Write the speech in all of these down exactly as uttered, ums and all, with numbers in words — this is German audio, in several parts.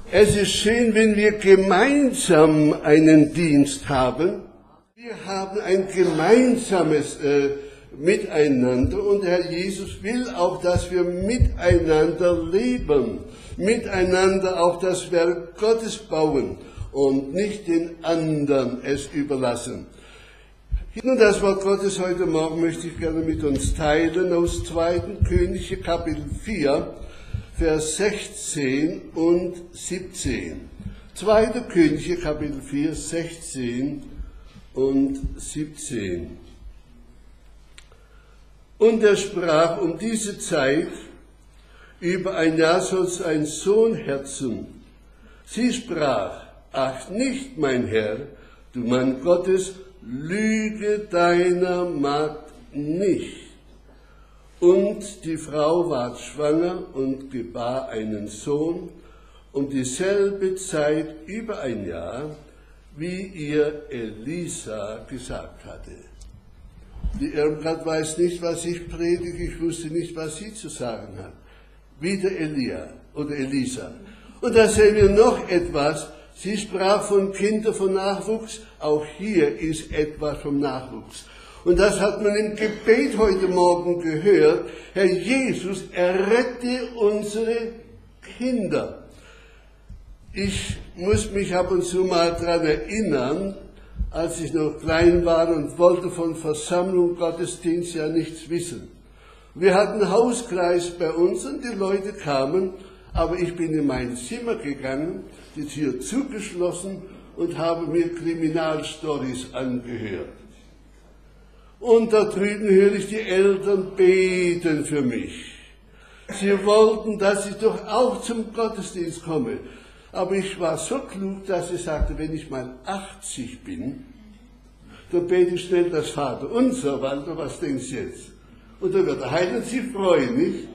Es ist schön, wenn wir gemeinsam einen Dienst haben. Wir haben ein gemeinsames äh, Miteinander und Herr Jesus will auch, dass wir miteinander leben, miteinander auch das Werk Gottes bauen und nicht den anderen es überlassen. Nun, das Wort Gottes heute Morgen möchte ich gerne mit uns teilen aus zweiten Könige Kapitel vier, Vers sechzehn und siebzehn. zweite Könige Kapitel vier, sechzehn und siebzehn. Und er sprach um diese Zeit, über ein Jahr sollst ein Sohn herzen. Sie sprach, ach nicht, mein Herr, du Mann Gottes, lüge deiner Magd nicht. Und die Frau ward schwanger und gebar einen Sohn um dieselbe Zeit über ein Jahr, wie ihr Elisa gesagt hatte. Die Irmgard weiß nicht, was ich predige, ich wusste nicht, was sie zu sagen hat. Wieder Elia oder Elisa. Und da sehen wir noch etwas. Sie sprach von Kindern von Nachwuchs. Auch hier ist etwas vom Nachwuchs. Und das hat man im Gebet heute Morgen gehört. Herr Jesus, errette unsere Kinder. Ich muss mich ab und zu mal daran erinnern, als ich noch klein war und wollte von Versammlung, Gottesdienst ja nichts wissen. Wir hatten Hauskreis bei uns und die Leute kamen, aber ich bin in mein Zimmer gegangen, die Tür zugeschlossen und habe mir Kriminalstories angehört. Und da drüben höre ich die Eltern beten für mich. Sie wollten, dass ich doch auch zum Gottesdienst komme. Aber ich war so klug, dass ich sagte, wenn ich mal achtzig bin, dann bete ich schnell das Vaterunser, Walter, was denkst du jetzt? Und dann wird der Heiland sich freuen, nicht?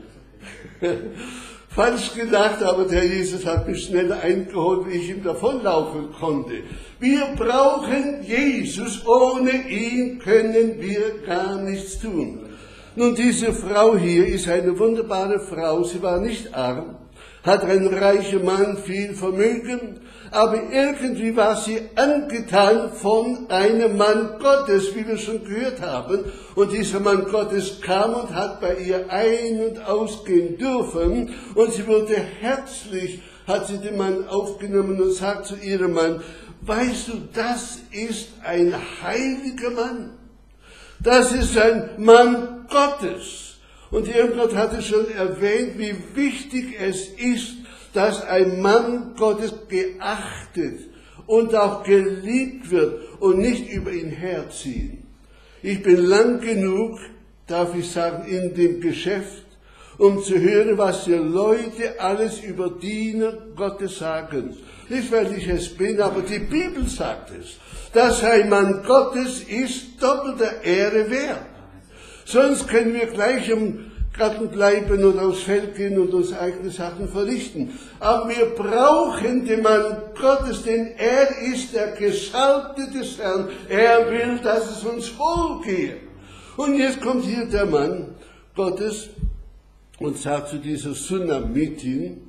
Falsch gedacht, aber der Jesus hat mich schnell eingeholt, wie ich ihm davonlaufen konnte. Wir brauchen Jesus, ohne ihn können wir gar nichts tun. Nun, diese Frau hier ist eine wunderbare Frau, sie war nicht arm, hat ein reicher Mann viel Vermögen, aber irgendwie war sie angetan von einem Mann Gottes, wie wir schon gehört haben. Und dieser Mann Gottes kam und hat bei ihr ein- und ausgehen dürfen. Und sie wurde herzlich, hat sie den Mann aufgenommen und sagt zu ihrem Mann, weißt du, das ist ein heiliger Mann. Das ist ein Mann Gottes. Und die Irmgard hatte schon erwähnt, wie wichtig es ist, dass ein Mann Gottes geachtet und auch geliebt wird und nicht über ihn herziehen. Ich bin lang genug, darf ich sagen, in dem Geschäft, um zu hören, was die Leute alles über Diener Gottes sagen. Nicht, weil ich es bin, aber die Bibel sagt es, dass ein Mann Gottes ist doppelter Ehre wert. Sonst können wir gleich im Garten bleiben und aufs Feld gehen und uns eigene Sachen verrichten. Aber wir brauchen den Mann Gottes, denn er ist der Gesalbte des Herrn. Er will, dass es uns wohlgeht. Und jetzt kommt hier der Mann Gottes und sagt zu dieser Sunamitin,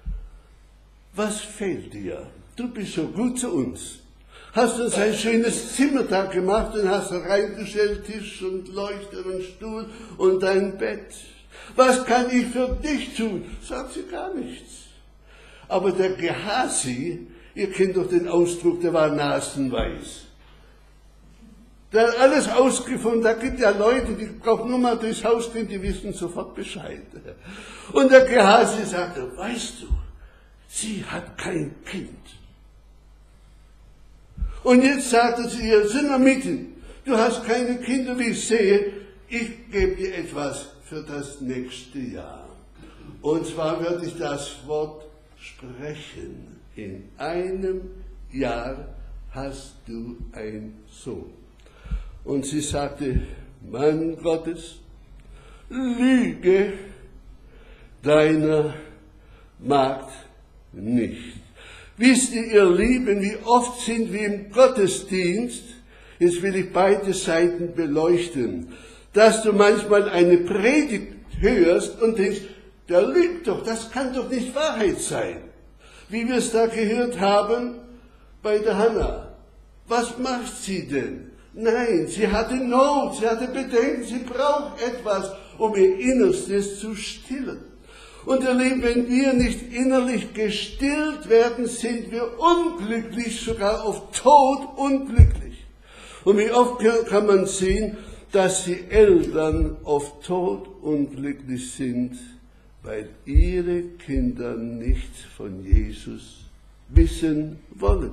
was fehlt dir? Du bist so gut zu uns. Hast uns ein schönes Zimmer da gemacht und hast reingestellt, Tisch und Leuchter und Stuhl und dein Bett. Was kann ich für dich tun? Sagt sie gar nichts. Aber der Gehasi, ihr kennt doch den Ausdruck, der war nasenweiß. Der hat alles ausgefunden, da gibt ja Leute, die brauchen nur mal durchs Haus gehen, die wissen sofort Bescheid. Und der Gehasi sagte, weißt du, sie hat kein Kind. Und jetzt sagte sie ihr, Sunamitin, du hast keine Kinder, wie ich sehe, ich gebe dir etwas für das nächste Jahr. Und zwar werde ich das Wort sprechen. In einem Jahr hast du einen Sohn. Und sie sagte, Mann Gottes, lüge deiner Magd nicht. Wisst ihr, ihr Lieben, wie oft sind wir im Gottesdienst, jetzt will ich beide Seiten beleuchten, dass du manchmal eine Predigt hörst und denkst, der lügt doch, das kann doch nicht Wahrheit sein. wie wir es da gehört haben bei der Hannah. Was macht sie denn? Nein, sie hatte Not, sie hatte Bedenken, sie braucht etwas, um ihr Innerstes zu stillen. Und ihr Lieben, wenn wir nicht innerlich gestillt werden, sind wir unglücklich, sogar auf Tod unglücklich. Und wie oft kann man sehen, dass die Eltern auf Tod unglücklich sind, weil ihre Kinder nichts von Jesus wissen wollen.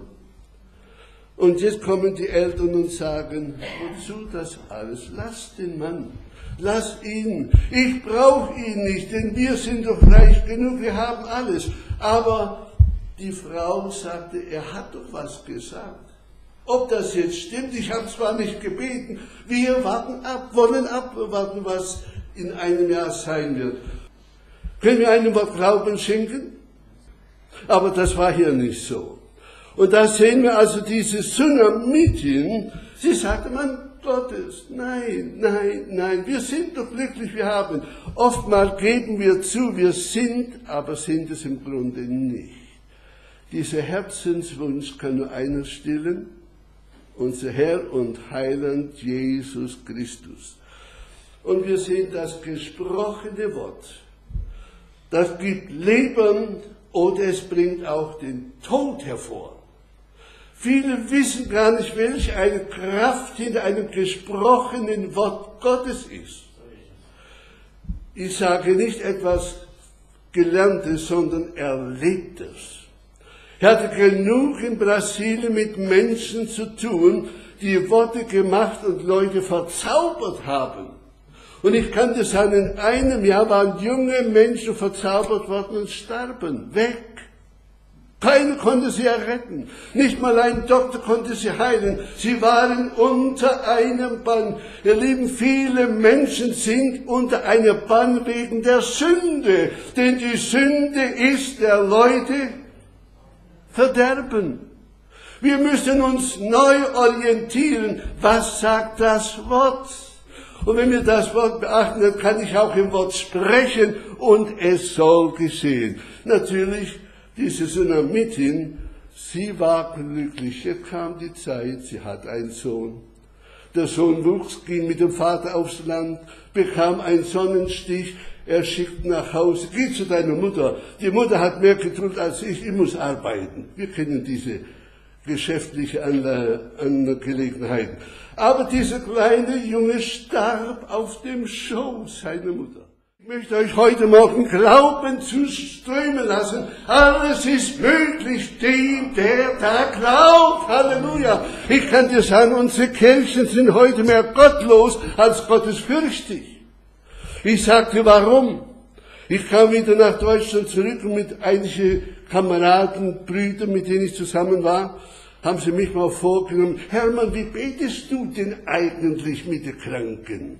Und jetzt kommen die Eltern und sagen, wozu das alles? Lass den Mann, lass ihn, ich brauche ihn nicht, denn wir sind doch reich genug, wir haben alles. Aber die Frau sagte, er hat doch was gesagt. Ob das jetzt stimmt, ich habe zwar nicht gebeten, wir warten ab, wollen abwarten, was in einem Jahr sein wird. Können wir einem Wort Glauben schenken? Aber das war hier nicht so. Und da sehen wir also diese Sunamitin, sie sagte, Mann Gottes, nein, nein, nein, wir sind doch glücklich, wir haben. Oftmals geben wir zu, wir sind, aber sind es im Grunde nicht. Dieser Herzenswunsch kann nur einer stillen, unser Herr und Heiland Jesus Christus. Und wir sehen das gesprochene Wort. Das gibt Leben oder es bringt auch den Tod hervor. Viele wissen gar nicht, welche eine Kraft hinter einem gesprochenen Wort Gottes ist. Ich sage nicht etwas Gelerntes, sondern Erlebtes. Ich hatte genug in Brasilien mit Menschen zu tun, die Worte gemacht und Leute verzaubert haben. Und ich kann dir sagen, in einem Jahr waren junge Menschen verzaubert worden und starben, weg. Keiner konnte sie erretten. Nicht mal ein Doktor konnte sie heilen. Sie waren unter einem Bann. Ihr Lieben, viele Menschen sind unter einem Bann wegen der Sünde. Denn die Sünde ist der Leute Verderben. Wir müssen uns neu orientieren. Was sagt das Wort? Und wenn wir das Wort beachten, dann kann ich auch im Wort sprechen und es soll geschehen. Natürlich, diese Sunamitin, sie war glücklich. Jetzt kam die Zeit, sie hat einen Sohn. Der Sohn wuchs, ging mit dem Vater aufs Land, bekam einen Sonnenstich, er schickt nach Hause, geh zu deiner Mutter. Die Mutter hat mehr getan als ich, ich muss arbeiten. Wir kennen diese geschäftliche Angelegenheiten. Aber dieser kleine Junge starb auf dem Schoß seiner Mutter. Ich möchte euch heute Morgen Glauben zuströmen lassen. Alles ist möglich dem, der da glaubt. Halleluja. Ich kann dir sagen, unsere Kirchen sind heute mehr gottlos als gottesfürchtig. Ich sagte, warum? Ich kam wieder nach Deutschland zurück und mit einigen Kameraden, Brüdern, mit denen ich zusammen war, haben sie mich mal vorgenommen, Hermann, wie betest du denn eigentlich mit den Kranken?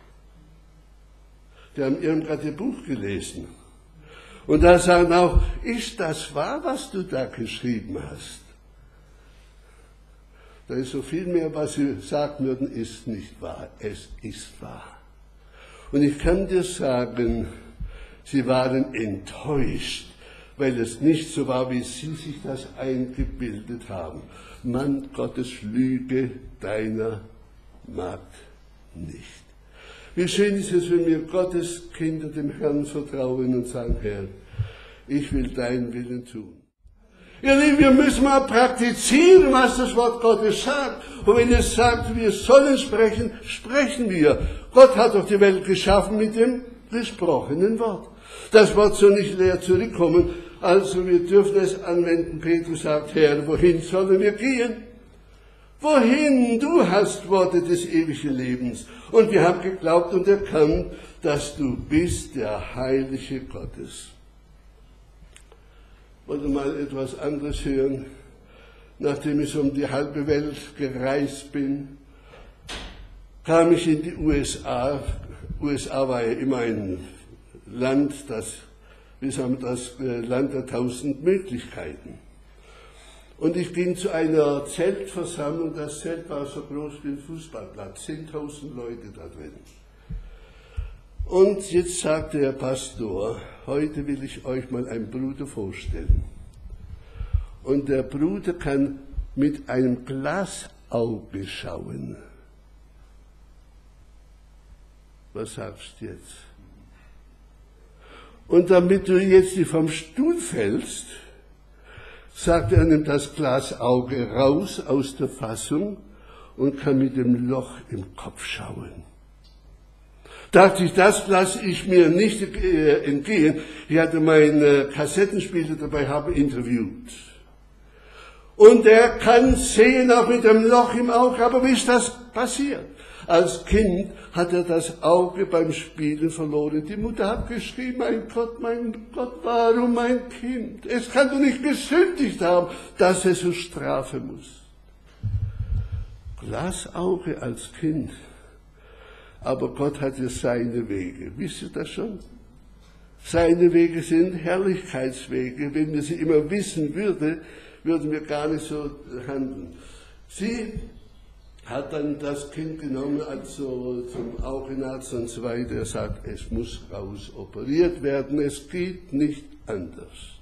Die haben ihrem gerade ein Buch gelesen. Und da sagen auch, ist das wahr, was du da geschrieben hast? Da ist so viel mehr, was sie sagen würden, ist nicht wahr. Es ist wahr. Und ich kann dir sagen, sie waren enttäuscht, weil es nicht so war, wie sie sich das eingebildet haben. Mann Gottes Lüge deiner Magd nicht. Wie schön ist es, wenn wir Gottes Kinder dem Herrn vertrauen und sagen, Herr, ich will deinen Willen tun. Ihr Lieben, wir müssen mal praktizieren, was das Wort Gottes sagt. Und wenn es sagt, wir sollen sprechen, sprechen wir. Gott hat doch die Welt geschaffen mit dem gesprochenen Wort. Das Wort soll nicht leer zurückkommen, also wir dürfen es anwenden. Petrus sagt, Herr, wohin sollen wir gehen? Wohin? Du hast Worte des ewigen Lebens. Und wir haben geglaubt und erkannt, dass du bist der Heilige Gottes. Wollte mal etwas anderes hören. Nachdem ich um die halbe Welt gereist bin, kam ich in die U S A. U S A war ja immer ein Land, das, wie sagen wir, das Land der tausend Möglichkeiten. Und ich ging zu einer Zeltversammlung, das Zelt war so groß wie ein Fußballplatz, zehntausend Leute da drin. Und jetzt sagte der Pastor, heute will ich euch mal einen Bruder vorstellen. und der Bruder kann mit einem Glasauge schauen. Was sagst du jetzt? Und damit du jetzt nicht vom Stuhl fällst, sagt er, nimmt das Glasauge raus aus der Fassung und kann mit dem Loch im Kopf schauen. Dachte ich, das lasse ich mir nicht äh, entgehen. Ich hatte meinen äh, Kassettenspieler dabei, habe interviewt. Und er kann sehen, auch mit dem Loch im Auge, aber wie ist das passiert? Als Kind hat er das Auge beim Spielen verloren. Die Mutter hat geschrien, mein Gott, mein Gott, warum mein Kind? Es kann doch nicht gesündigt haben, dass es so strafen muss. Glasauge als Kind. Aber Gott hat ja seine Wege. Wisst ihr das schon? Seine Wege sind Herrlichkeitswege. Wenn wir sie immer wissen würden, würden wir gar nicht so handeln. Sie hat dann das Kind genommen, also zum Augenarzt und so weiter. Er sagt, es muss raus operiert werden, es geht nicht anders.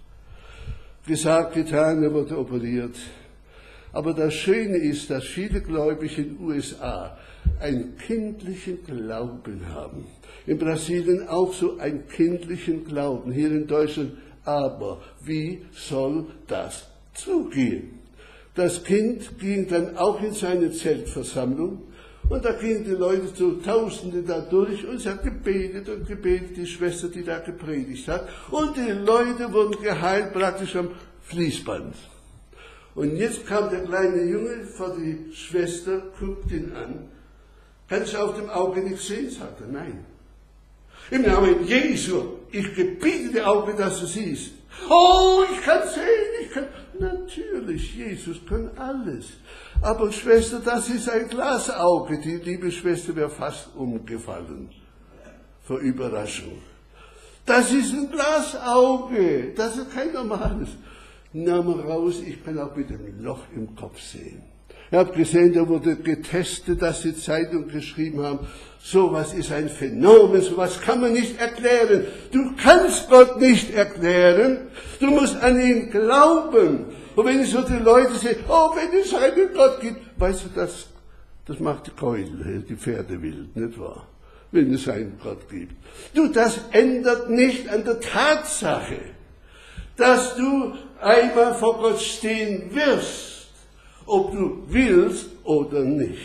Gesagt, getan, er wurde operiert. Aber das Schöne ist, dass viele Gläubige in den U S A einen kindlichen Glauben haben. In Brasilien auch so einen kindlichen Glauben, hier in Deutschland. Aber wie soll das zugehen? Das Kind ging dann auch in seine Zeltversammlung und da gingen die Leute, so Tausende da durch und sie hat gebetet und gebetet, die Schwester, die da gepredigt hat. Und die Leute wurden geheilt praktisch am Fließband. Und jetzt kam der kleine Junge vor die Schwester, guckt ihn an. Kannst du auf dem Auge nichts sehen? Sagt er, nein. Im Namen Jesu, ich gebiete dir Auge, dass du siehst. Oh, ich kann sehen, ich kann... Natürlich, Jesus kann alles. Aber Schwester, das ist ein Glasauge. Die liebe Schwester wäre fast umgefallen. Vor Überraschung. Das ist ein Glasauge. Das ist kein normales. Nahm raus, ich kann auch mit dem Loch im Kopf sehen. Ich habe gesehen, da wurde getestet, dass die Zeitung geschrieben haben, sowas ist ein Phänomen, sowas kann man nicht erklären. Du kannst Gott nicht erklären, du musst an ihn glauben. Und wenn ich so die Leute sehe, oh, wenn es einen Gott gibt, weißt du, das, das macht die Keule, die Pferde wild, nicht wahr? Wenn es einen Gott gibt. Du, das ändert nicht an der Tatsache, dass du einmal vor Gott stehen wirst. Ob du willst oder nicht.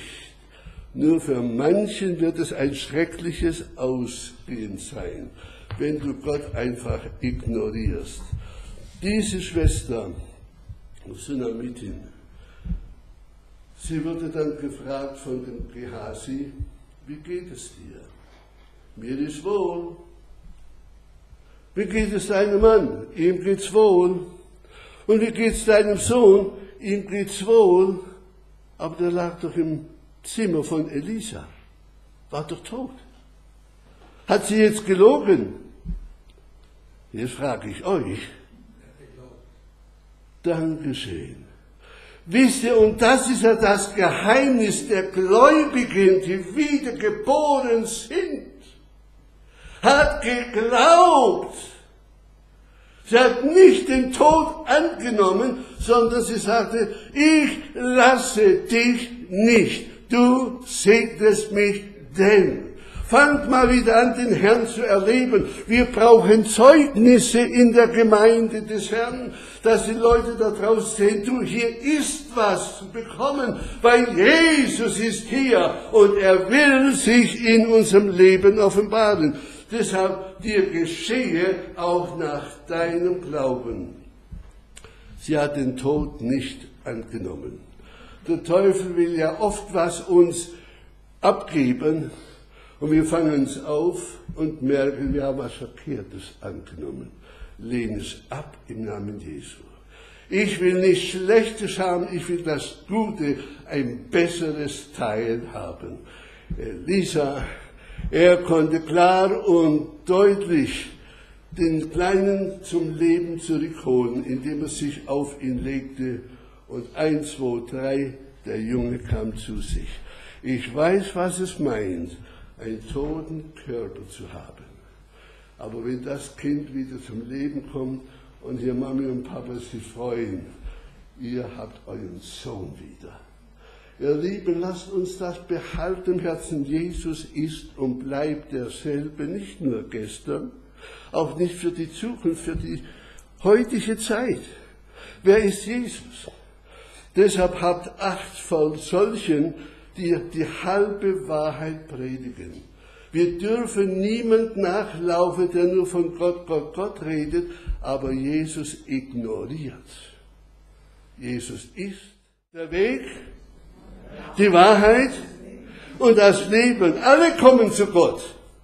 Nur für manchen wird es ein schreckliches Ausgehen sein, wenn du Gott einfach ignorierst. Diese Schwester, Sunamitin, sie wurde dann gefragt von dem Gehazi, wie geht es dir? Mir ist wohl. Wie geht es deinem Mann? Ihm geht's wohl. Und wie geht's deinem Sohn? Ihm geht's wohl, aber der lag doch im Zimmer von Elisa, war doch tot. Hat sie jetzt gelogen? Jetzt frage ich euch. Dankeschön. Wisst ihr, und das ist ja das Geheimnis der Gläubigen, die wiedergeboren sind, hat geglaubt. Sie hat nicht den Tod angenommen, sondern sie sagte, ich lasse dich nicht, du segnest mich denn. Fangt mal wieder an, den Herrn zu erleben. Wir brauchen Zeugnisse in der Gemeinde des Herrn, dass die Leute da draußen sehen, du, hier ist was zu bekommen, weil Jesus ist hier und er will sich in unserem Leben offenbaren. Deshalb dir geschehe auch nach deinem Glauben. Sie hat den Tod nicht angenommen. Der Teufel will ja oft was uns abgeben und wir fangen es auf und merken, wir haben was Verkehrtes angenommen. Lehne es ab im Namen Jesu. Ich will nicht Schlechtes haben, ich will das Gute, ein besseres Teil haben. Elisa, er konnte klar und deutlich den Kleinen zum Leben zurückholen, indem er sich auf ihn legte und eins, zwei, drei, der Junge kam zu sich. Ich weiß, was es meint, einen toten Körper zu haben. Aber wenn das Kind wieder zum Leben kommt und hier Mami und Papa sich freuen, ihr habt euren Sohn wieder. Ihr Lieben, lasst uns das behalten im Herzen. Jesus ist und bleibt derselbe, nicht nur gestern, auch nicht für die Zukunft, für die heutige Zeit. Wer ist Jesus? Deshalb habt Acht vor solchen, die die halbe Wahrheit predigen. Wir dürfen niemand nachlaufen, der nur von Gott, Gott, Gott redet, aber Jesus ignoriert. Jesus ist der Weg, die Wahrheit und das Leben. Alle kommen zu Gott.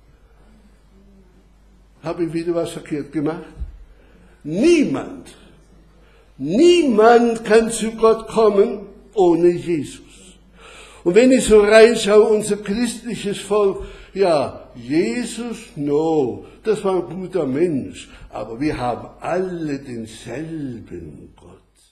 Habe ich wieder was verkehrt gemacht? Niemand, niemand kann zu Gott kommen ohne Jesus. Und wenn ich so reinschaue, unser christliches Volk, ja, Jesus, no, das war ein guter Mensch, aber wir haben alle denselben Gott.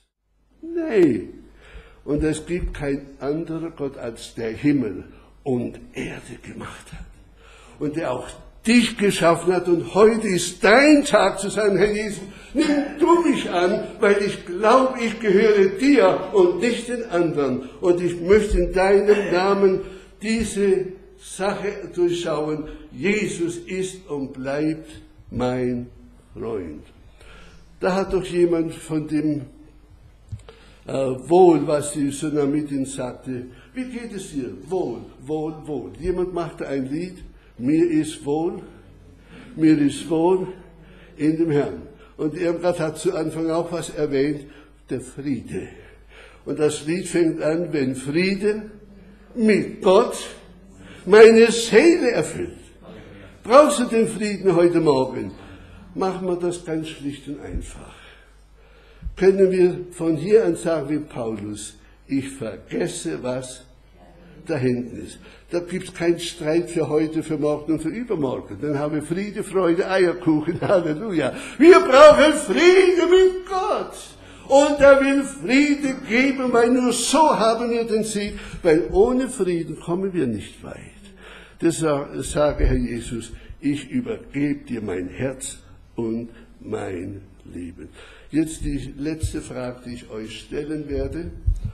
Nein. Und es gibt kein anderer Gott, als der Himmel und Erde gemacht hat. Und der auch dich geschaffen hat. Und heute ist dein Tag zu sagen, Herr Jesus, nimm du mich an, weil ich glaube, ich gehöre dir und nicht den anderen. Und ich möchte in deinem Namen diese Sache durchschauen. Jesus ist und bleibt mein Freund. Da hat doch jemand von dem Äh, wohl, was die Sunamitin sagte. Wie geht es dir? Wohl, wohl, wohl. Jemand machte ein Lied, mir ist wohl, mir ist wohl in dem Herrn. Und Irmgard hat zu Anfang auch was erwähnt, der Friede. Und das Lied fängt an, wenn Friede mit Gott meine Seele erfüllt. Brauchst du den Frieden heute Morgen? Machen wir das ganz schlicht und einfach. Können wir von hier an sagen wie Paulus, ich vergesse, was da hinten ist. Da gibt es keinen Streit für heute, für morgen und für übermorgen. Dann haben wir Friede, Freude, Eierkuchen, Halleluja. Wir brauchen Friede mit Gott. Und er will Friede geben, weil nur so haben wir den Sieg, weil ohne Frieden kommen wir nicht weit. Deshalb sage Herr Jesus, ich übergebe dir mein Herz und mein Leben. Jetzt die letzte Frage, die ich euch stellen werde.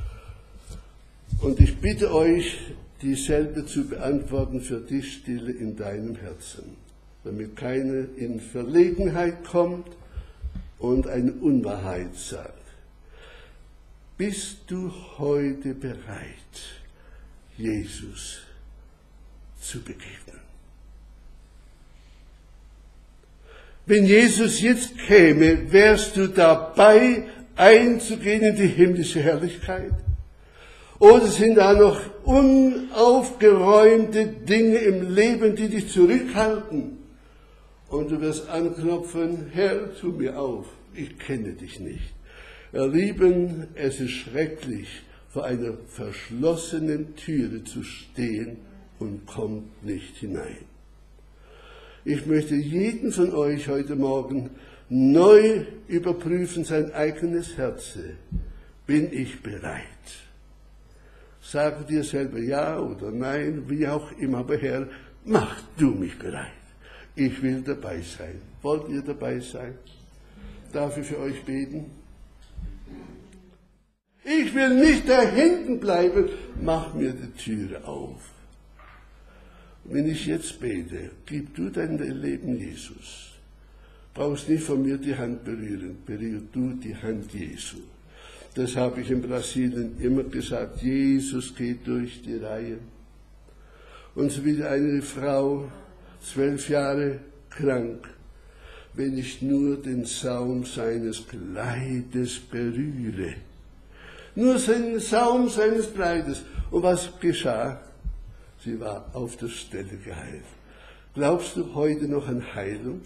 Und ich bitte euch, dieselbe zu beantworten für die Stille in deinem Herzen, damit keiner in Verlegenheit kommt und eine Unwahrheit sagt. Bist du heute bereit, Jesus zu begegnen? Wenn Jesus jetzt käme, wärst du dabei, einzugehen in die himmlische Herrlichkeit? Oder sind da noch unaufgeräumte Dinge im Leben, die dich zurückhalten? Und du wirst anklopfen, Herr, tu mir auf, ich kenne dich nicht. Ihr Lieben, es ist schrecklich, vor einer verschlossenen Türe zu stehen und kommt nicht hinein. Ich möchte jeden von euch heute Morgen neu überprüfen, sein eigenes Herz. Bin ich bereit? Sage dir selber ja oder nein, wie auch immer, aber Herr, mach du mich bereit. Ich will dabei sein. Wollt ihr dabei sein? Darf ich für euch beten? Ich will nicht da hinten bleiben. Mach mir die Türe auf. Wenn ich jetzt bete, gib du dein Leben Jesus. Brauchst nicht von mir die Hand berühren, berühr du die Hand Jesu. Das habe ich in Brasilien immer gesagt, Jesus geht durch die Reihe. Und so wieder eine Frau, zwölf Jahre krank, wenn ich nur den Saum seines Kleides berühre. Nur den Saum seines Kleides. Und was geschah? Sie war auf der Stelle geheilt. Glaubst du heute noch an Heilung?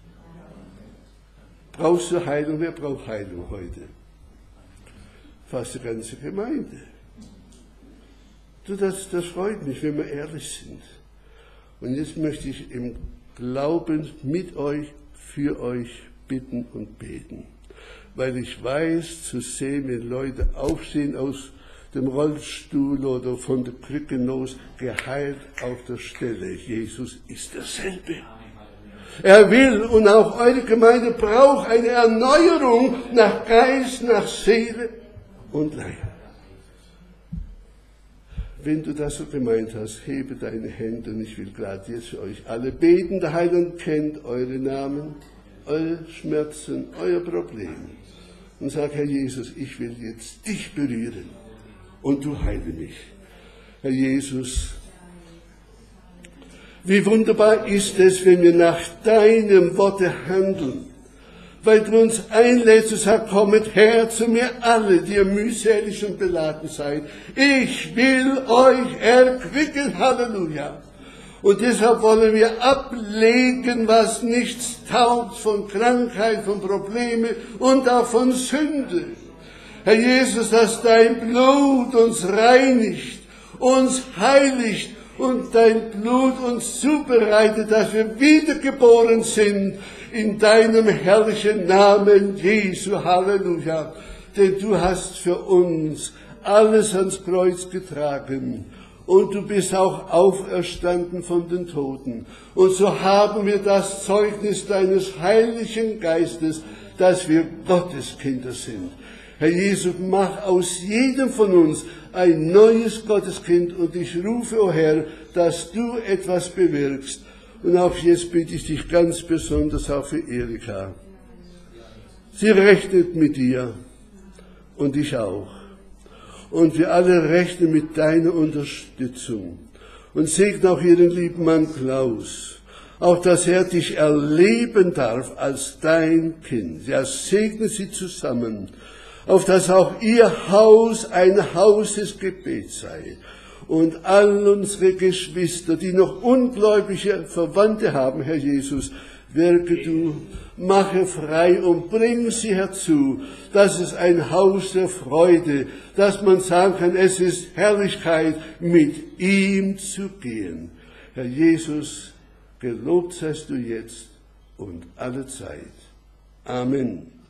Brauchst du Heilung? Wer braucht Heilung heute? Fast die ganze Gemeinde. Du, das, das freut mich, wenn wir ehrlich sind. Und jetzt möchte ich im Glauben mit euch, für euch bitten und beten. Weil ich weiß, zu sehen, wenn Leute aufstehen aus dem Rollstuhl oder von der Krücke los, geheilt auf der Stelle. Jesus ist derselbe. Er will, und auch eure Gemeinde braucht eine Erneuerung nach Geist, nach Seele und Leib. Wenn du das so gemeint hast, hebe deine Hände und ich will gerade jetzt für euch alle beten. Der Heiland kennt eure Namen, eure Schmerzen, euer Problem. Und sag, Herr Jesus, ich will jetzt dich berühren und du heile mich. Herr Jesus, wie wunderbar ist es, wenn wir nach deinem Worte handeln, weil du uns einlädst und sagst, kommet her zu mir alle, die ihr mühselig und beladen seid. Ich will euch erquicken, Halleluja. Und deshalb wollen wir ablegen, was nichts taugt, von Krankheit, von Problemen und auch von Sünde. Herr Jesus, dass dein Blut uns reinigt, uns heiligt und dein Blut uns zubereitet, dass wir wiedergeboren sind in deinem herrlichen Namen, Jesu, Halleluja. Denn du hast für uns alles ans Kreuz getragen und du bist auch auferstanden von den Toten. Und so haben wir das Zeugnis deines Heiligen Geistes, dass wir Gottes Kinder sind. Herr Jesus, mach aus jedem von uns ein neues Gotteskind und ich rufe, o Herr, dass du etwas bewirkst. Und auch jetzt bitte ich dich ganz besonders auch für Erika. Sie rechnet mit dir und ich auch. Und wir alle rechnen mit deiner Unterstützung. Und segne auch ihren lieben Mann Klaus. Auch, dass er dich erleben darf als dein Kind. Ja, segne sie zusammen. Auf dass auch ihr Haus ein Haus des Gebets sei. Und all unsere Geschwister, die noch ungläubige Verwandte haben, Herr Jesus, wirke du, mache frei und bring sie herzu, dass es ein Haus der Freude, dass man sagen kann, es ist Herrlichkeit, mit ihm zu gehen. Herr Jesus, gelobt seist du jetzt und alle Zeit. Amen.